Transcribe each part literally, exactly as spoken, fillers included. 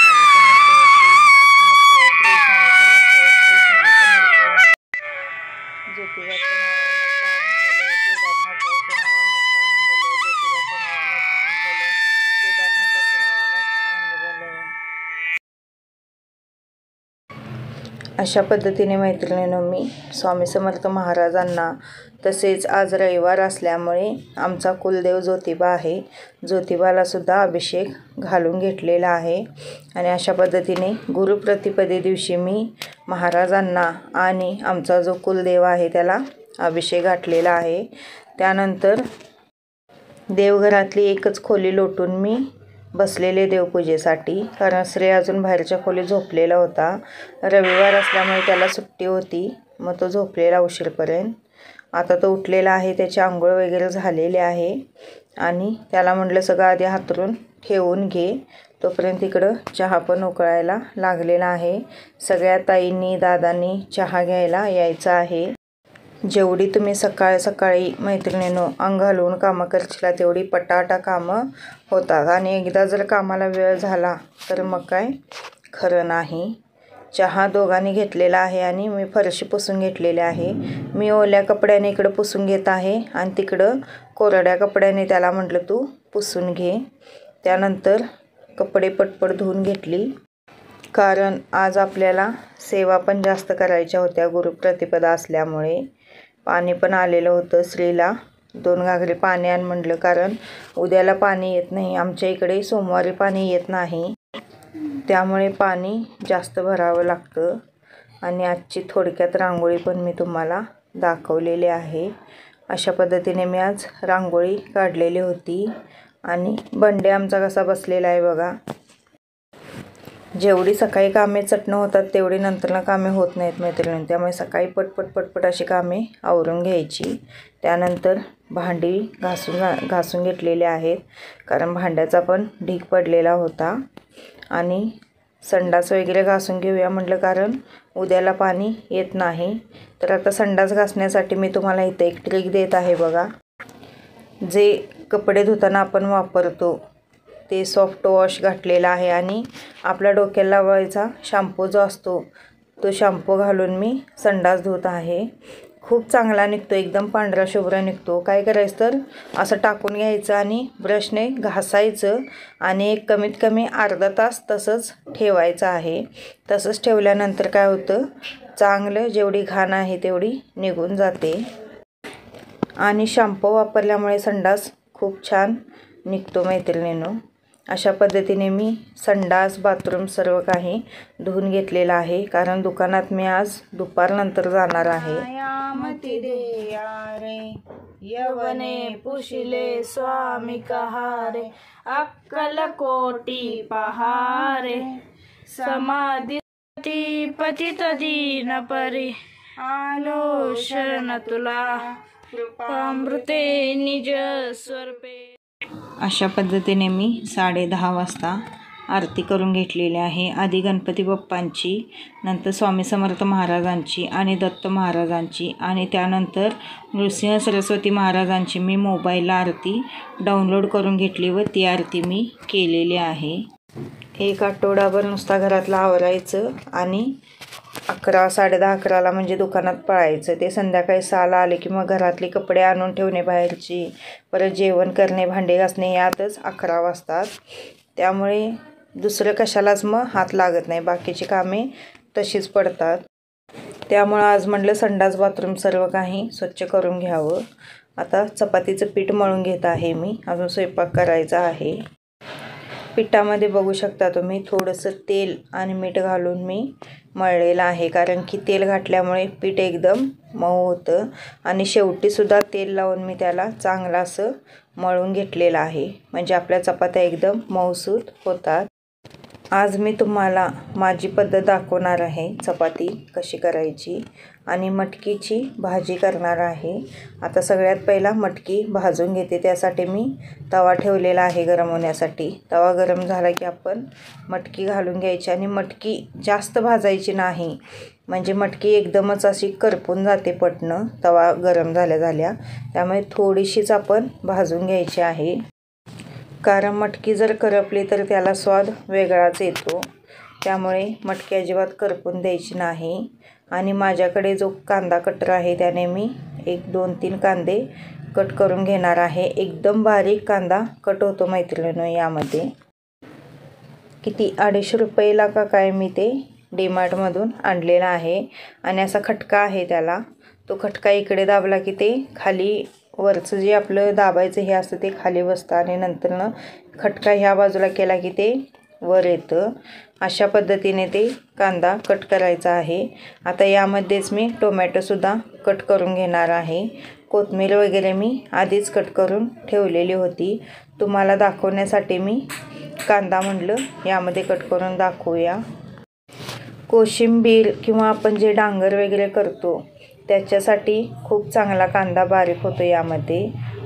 अशा पद्धतीने मैत्रिणींनो मी स्वामी समर्थ महाराजांना, तसेच आज रविवार असल्यामुळे आमचा कुलदेव ज्योतिबा आहे, ज्योतिबाला सुद्धा अभिषेक घालून घेतलेला आहे. आणि अशा पद्धतीने गुरुप्रतिपदे दिवशी मी महाराजांना आणि आमचा जो कुलदेव आहे त्याला अभिषेक घातलेला आहे. त्यानंतर देवघरातली एकच खोली लोटून मी बसलेले देवपूजेसाठी, कारण श्री अजून बाहेरच्या खोली झोपलेला होता. रविवार असल्यामुळे त्याला सुट्टी होती, मग तो झोपलेला उशीरपर्यंत. आता तो उठलेला आहे, त्याची आंघोळ वगैरे झालेली आहे आणि त्याला म्हटलं सगळं आधी हातरून ठेवून घे. तोपर्यंत इकडं चहा पण उकळायला लागलेला आहे. सगळ्या ताईंनी दादांनी चहा घ्यायला यायचं आहे. जेवढी तुम्ही सकाळ सकाळी मैत्रिणींनो अंग घालून कामं करशीला तेवढी पटाटा कामं होतात, आणि एकदा जर कामाला वेळ झाला तर मग काय खरं नाही. चहा दोघांनी घेतलेला आहे आणि मी फरशी पुसून घेतलेली आहे. मी ओल्या कपड्याने इकडं पुसून घेत आहे आणि तिकडं कोरड्या कपड्याने त्याला म्हटलं तू पुसून घे. त्यानंतर कपडे पटपट धुवून घेतली, कारण आज आपल्याला सेवा पण जास्त करायच्या होत्या गुरुप्रतिपदा असल्यामुळे. पाणी पण आलेलं होतं श्रीला. दोन घागरी पाणी आण म्हटलं, कारण उद्याला पाणी येत नाही. आमच्या इकडे सोमवारी पाणी येत नाही, त्यामुळे पाणी जास्त भरावं लागतं. आणि आजची थोडक्यात रांगोळी पण मी तुम्हाला दाखवलेली आहे. अशा पद्धतीने मी आज रांगोळी काढलेली होती. आणि बंडे आमचा कसा बसलेला आहे बघा. जेवढी सकाळी कामे चटणं होतात तेवढी नंतरनं कामे होत नाहीत मैत्रिणी, त्यामुळे सकाळी पटपट पटपट अशी कामे आवरून घ्यायची. त्यानंतर भांडी घासून घासून घेतलेली आहेत, कारण भांड्याचा पण ढीग पडलेला होता. आणि संडास वगैरे घासून घेऊया म्हटलं, कारण उद्याला पाणी येत नाही. तर आता संडास घासण्यासाठी मी तुम्हाला इथे एक ट्रिक देत आहे बघा. जे कपडे धुताना आपण वापरतो ते सॉफ्ट वॉश घातलेला आहे, आणि आपल्या डोक्याला लावायचा शॅम्पू जो असतो तो शॅम्पू घालून मी संडास धुत आहे. खूप चांगला निघतो, एकदम पांढरा शुभ्र निघतो. काय करायचं तर असं टाकून घ्यायचं आणि ब्रशने घासायचं, आणि एक कमीत कमी अर्धा तास तसंच ठेवायचं आहे. तसंच ठेवल्यानंतर काय होतं, चांगलं जेवढी घाण आहे तेवढी निघून जाते. आणि शॅम्पू वापरल्यामुळे संडास खूप छान निघतो मैत्रिणींनो. अशा पद्धतीने मी संडास बाथरूम सर्व काही धुवून घेतलेलं आहे, कारण दुकानात मी आज दुपारनंतर जाणार आहे. यवने पुशिले स्वामी कहारे, अक्कल कोटी पहारे, समाधी पतित दीन परी, आलो शरण तुला कृपामृते निज स्वरूपे. अशा पद्धतीने मी साडे दहा वाजता आरती करून घेतलेली आहे. आधी गणपती बाप्पांची, नंतर स्वामी समर्थ महाराजांची आणि दत्त महाराजांची, आणि त्यानंतर नृसिंह सरस्वती महाराजांची मी मोबाईलला आरती डाउनलोड करून घेतली व ती आरती मी केलेली आहे. एक आठवडाभर नुसता घरातलं आवरायचं आणि अकरा साडे दहा अकराला म्हणजे दुकानात पळायचं. ते संध्याकाळी सहाला आले की मग घरातली कपडे आणून ठेवणे बाहेरची, परत जेवण करणे, भांडे घासणे, यातच अकरा वाजतात. त्यामुळे दुसरं कशालाच मग हात लागत नाही, बाकीची कामे तशीच पडतात. त्यामुळं आज म्हटलं संडास बाथरूम सर्व काही स्वच्छ करून घ्यावं. आता चपातीचं पीठ मळून घेत आहे मी, अजून स्वयंपाक करायचा आहे. पिठामध्ये बघू शकता तुम्ही थोडंसं तेल आणि मीठ घालून मी मळलेलं आहे, कारण की तेल घातल्यामुळे पीठ एकदम मऊ होतं. आणि शेवटीसुद्धा तेल लावून मी त्याला चांगलं असं मळून घेतलेलं आहे, म्हणजे आपल्या चपात्या एकदम मऊसूत होतात. आज मी तुम्हाला माझी पद्धत दाखवणार आहे चपाती कशी करायची आणि मटकीची भाजी करणार आहे। आता सगळ्यात पहिला मटकी भाजून घेते। त्यासाठी मी तवा ठेवलेला आहे गरम होण्यासाठी। तवा गरम झाला की आपण मटकी घालून घ्यायची आणि मटकी जास्त भाजायची नाही, म्हणजे मटकी एकदमच अशी करपून जाते पटणं तवा गरम झाल्या झाल्या। त्यामुळे थोडीशीच आपण भाजून घ्यायची आहे, कारण मटकी जर करपली तर त्याला स्वाद वेगळाच येतो। त्यामुळे मटकी अजिबात करपून द्यायची नाही। आणि माझ्याकडे जो कांदा कटर आहे त्याने मी एक दोन तीन कांदे कट करून घेणार आहे। एकदम बारीक कांदा कट होतो मैत्रिणींनो यामध्ये। किती अडीचशे रुपयाला का काय मी ते डीमार्टमधून आणलेला आहे आणि असा खटका आहे त्याला। तो खटका इकडे दाबला की ते खाली वरचं जे आपलं दाबायचं हे असतं ते खाली बसतं आणि नंतरनं खटका ह्या बाजूला केला की ते वर येतं। अशा पद्धतीने ते कांदा कट करायचा आहे। आता यामध्येच मी टोमॅटोसुद्धा कट करून घेणार आहे। कोथिंबीर वगैरे मी आधीच कट करून ठेवलेली होती, तुम्हाला दाखवण्यासाठी मी कांदा म्हटलं यामध्ये कट करून दाखवूया। कोशिंबीर किंवा आपण जे डांगर वगैरे करतो त्याच्यासाठी खूप चांगला कांदा बारीक होतो यामध्ये।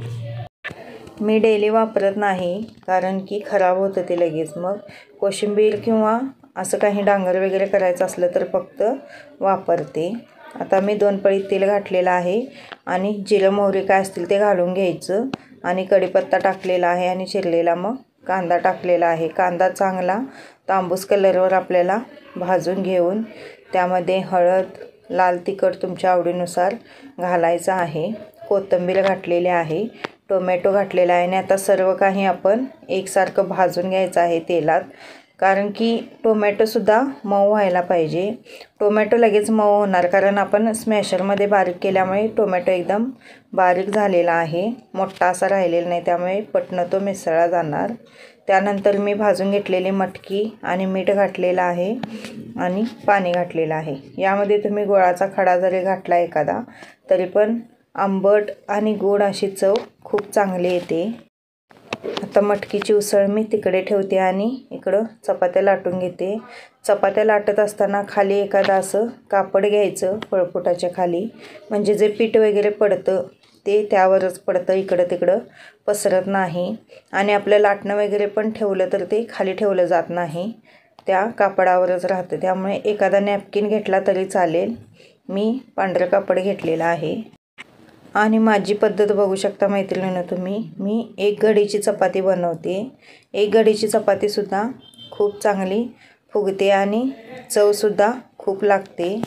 मी डेली वापरत नाही कारण की खराब होतं ते लगेच, मग कोशिंबीर किंवा असं काही डांगर वगैरे करायचं असलं तर फक्त वापरते। आता मी दोन पळी तेल घातलेलं आहे आणि जिरं मोहरी काय असतील ते घालून घ्यायचं आणि कढीपत्ता टाकलेला आहे आणि चिरलेला मग कांदा टाकलेला आहे। कांदा चांगला तांबूस कलरवर आपल्याला भाजून घेऊन त्यामध्ये हळद, लाल तिखट तुमच्या आवडीनुसार घालायचं आहे। कोथिंबीर घातलेली आहे, टोमॅटो घातलेला आहे आणि आता सर्व काही आपण एकसारखं भाजून घ्यायचं आहे तेलात, कारण की टोमॅटोसुद्धा मऊ व्हायला पाहिजे। टोमॅटो लगेच मऊ होणार कारण आपण स्मॅशरमध्ये बारीक केल्यामुळे टोमॅटो एकदम बारीक झालेला आहे, मोठा असा राहिलेला नाही, त्यामुळे पटकन तो मिसळला जाणार। त्यानंतर मी भाजून घेतलेली मटकी आणि मीठ घातलेलं आहे आणि पाणी घातलेलं आहे। यामध्ये तुम्ही गुळाचा खडा जरी घातला एखादा तरी पण आंबट आणि गोड अशी चव खूप चांगली येते। आता मटकीची उसळ मी तिकडे ठेवते आणि इकडं चपात्या लाटून घेते। चपात्या लाटत असताना खाली एखादा असं कापड घ्यायचं पळपुटाच्या खाली, म्हणजे जे पीठ वगैरे पडतं ते त्यावरच पडतं, इकडं तिकडं पसरत नाही। आणि आपलं लाटणं वगैरे पण ठेवलं तर ते खाली ठेवलं जात नाही, त्या कापडावरच राहतं। त्यामुळे एखादा नॅपकिन घेतला तरी चालेल, मी पांढरं कापड घेतलेलं आहे। आणि माझी पद्धत बघू शकता मैत्रिणींनो तुम्ही, मी एक घडीची चपाती बनवते। एक घडीची चपातीसुद्धा खूप चांगली फुगते आणि चवसुद्धा खूप लागते।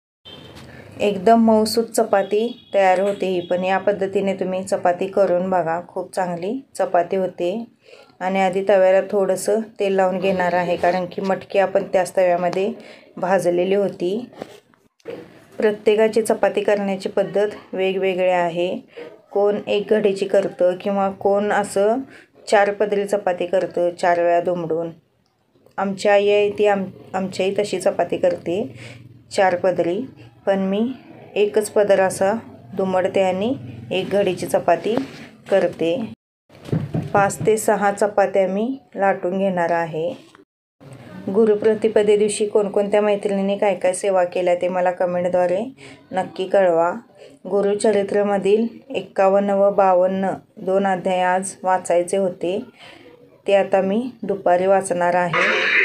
एकदम मऊसूत चपाती तयार होते ही, पण या पद्धतीने तुम्ही चपाती करून बघा, खूप चांगली चपाती होते। आणि आधी तव्याला थोडंसं तेल लावून घेणार आहे, कारण की मटकी आपण त्याच तव्यामध्ये भाजलेली होती। प्रत्येकाची चपाती करण्याची पद्धत वेगवेगळी आहे। कोण एक घडीची करतं किंवा कोण असं चार पदरी चपाती करतं, चार वेळा दुमडून। आमची आई आहे ती आम आमच्याही तशी चपाती करते चार पदरी, पण मी एकच पदर असा दुमडते आणि एक घडीची चपाती करते। पाच ते सहा चपात्या मी लाटून घेणार आहे। गुरुप्रतिपदे दिवशी कोणकोणत्या मैत्रिणींनी काय काय सेवा केल्या ते मला कमेंटद्वारे नक्की कळवा। गुरुचरित्रमधील एक्कावन्न व बावन्न दोन अध्याय आज वाचायचे होते, ते आता मी दुपारी वाचणार आहे,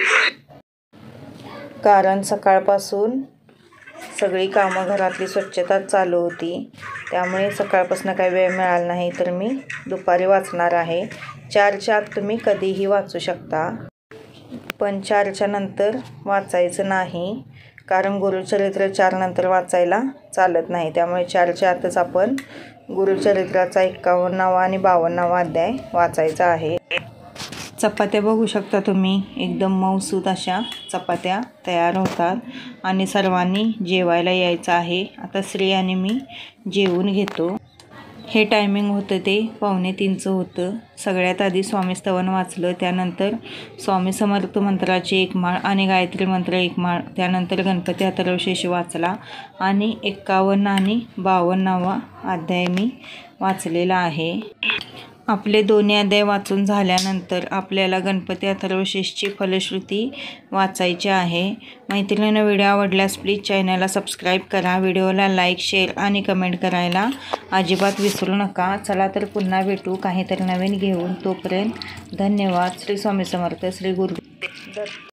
कारण सकाळपासून सगळी कामं घरातली स्वच्छता चालू होती, त्यामुळे सकाळपासून काही वेळ मिळाला नाही, तर मी दुपारी वाचणार आहे। चारच्या आत तुम्ही कधीही वाचू शकता, पण चारच्या नंतर वाचायचं नाही, कारण गुरुचरित्र चार नंतर वाचायला चालत नाही। त्यामुळे चारच्या आतच आपण गुरुचरित्राचा एक्कावन्नावा आणि बावन्नावा अध्याय वाचायचा आहे। चपात्या बघू शकता तुम्ही, एकदम मऊसूत अशा चपात्या तयार होतात आणि सर्वांनी जेवायला यायचं आहे। आता श्री आणि मी जेवून घेतो। हे टायमिंग होतं ते पावणे तीनचं होतं। सगळ्यात आधी स्वामी स्तवन वाचलं, त्यानंतर स्वामी समर्थ मंत्राची एक माळ आणि गायत्री मंत्र एक माळ, त्यानंतर गणपती अथर्वशीर्ष वाचला आणि एक्कावन्न आणि बावन्नावा अध्याय मी वाचलेला आहे। आपले दोन्ही अध्याय वाचून झाल्यानंतर आपल्याला गणपती अथर्वशीर्षची फलश्रुती वाचायची आहे. मैत्रिणींनो, व्हिडिओ आवडल्यास प्लीज चॅनलला सबस्क्राईब करा. व्हिडिओला लाईक, शेअर आणि कमेंट करायला अजिबात विसरू नका. चला तर पुन्हा भेटू काहीतरी नवीन घेऊन. तोपर्यंत धन्यवाद. श्री स्वामी समर्थ. श्री गुरु दत्त.